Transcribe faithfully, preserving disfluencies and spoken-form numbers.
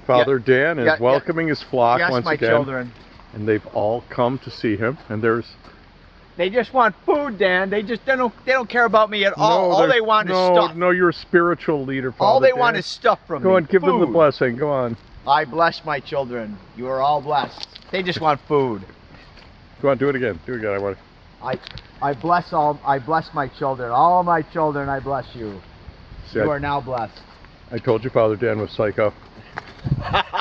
Father Dan is Yeah, yeah. welcoming his flock Yes, once my again. children. And they've all come to see him. And there's They just want food, Dan. They just they don't they don't care about me at all. no, all there's- they want no, is stuff. No, you're a spiritual leader, Father All they Dan. want is stuff from Go me. on, give them the Food. blessing. Go on. I bless my children. You are all blessed. They just want food. Go on, do it again. Do it again. I want. I I bless all I bless my children. All my children, I bless you. See, You I, are now blessed. I told you Father Dan was psycho.